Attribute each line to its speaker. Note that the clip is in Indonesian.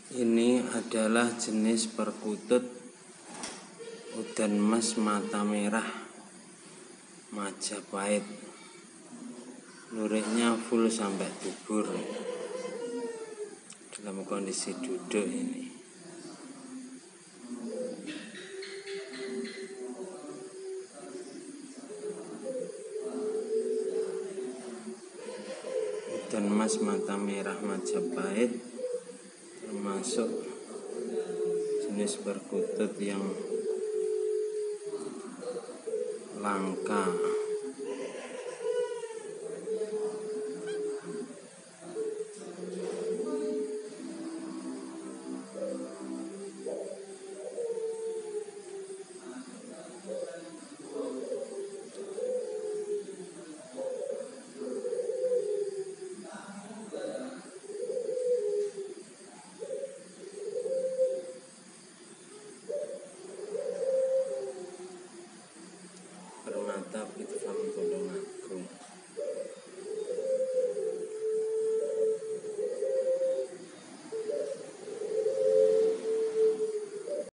Speaker 1: Ini adalah jenis perkutut udan emas mata merah Majapahit. Lureknya full sampai dubur dalam kondisi duduk ini. Udan emas mata merah Majapahit termasuk jenis perkutut yang langka. Permata Pit Farm Tulungagung.